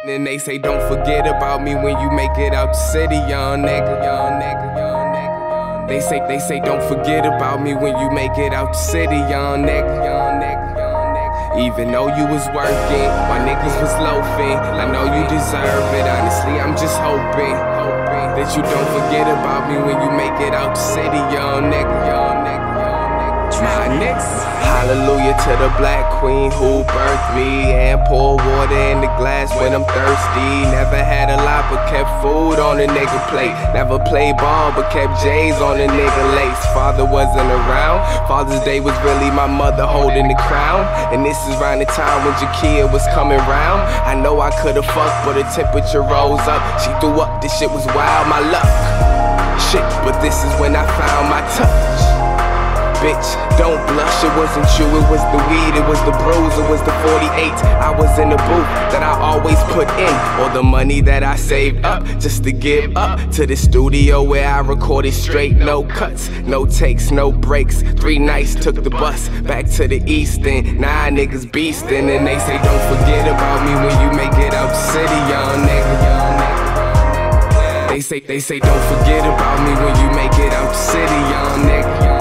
Then they say don't forget about me when you make it out the city, young nigga, young nigga, young nigga. They say don't forget about me when you make it out the city, young nigga, young nigga, young nigga. Even though you was working, my niggas was loafing. I know you deserve it, honestly, I'm just hoping that you don't forget about me when you make it out the city, young nigga, young nigga. My niggas. Hallelujah to the black queen who birthed me and pour water in the glass when I'm thirsty. Never had a lot but kept food on a nigga plate. Never played ball but kept J's on a nigga lace. Father wasn't around. Father's Day was really my mother holding the crown. And this is around the time when Jakia was coming round. I know I could've fucked but the temperature rose up. She threw up, this shit was wild, my luck. Shit, but this is when I found my touch. Bitch, don't blush, it wasn't you, it was the weed, it was the bruise, it was the 48. I was in the booth that I always put in all the money that I saved up just to give up to the studio where I recorded straight, no cuts, no takes, no breaks. 3 nights took the bus back to the East End. 9 niggas beastin', and they say don't forget about me when you make it out the city, young nigga, young nigga. They say don't forget about me when you make it out the city, young nigga.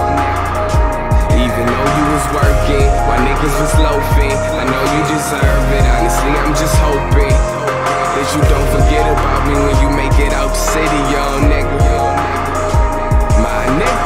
Even though you was working, my niggas was loafing. I know you deserve it, honestly, I'm just hoping that you don't forget about me when you make it out the city, young nigga. My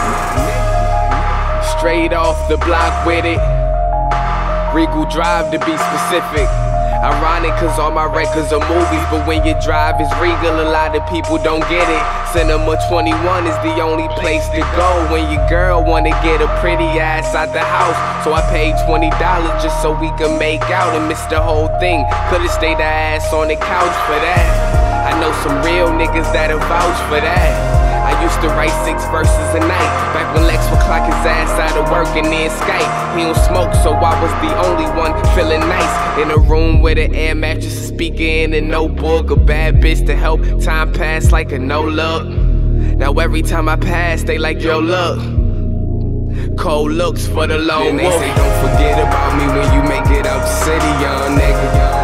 nigga. Straight off the block with it. Regal Drive to be specific. Ironic cause all my records are movies, but when you drive is Regal, a lot of people don't get it. Cinema 21 is the only place to go when your girl wanna get a pretty ass out the house. So I paid $20 just so we could make out and miss the whole thing. Could've stayed her ass on the couch for that. I know some real niggas that'll vouch for that. I used to write 6 verses a night back when Lex would clock his ass out of work and then Skype. He don't smoke, so I was the only one feeling nice in a room with an air mattress, a speaker, and a notebook. A bad bitch to help time pass like a no look. Now every time I pass, they like, yo, look. Cold looks for the lone wolf. They say don't forget about me when you make it out the city, young nigga.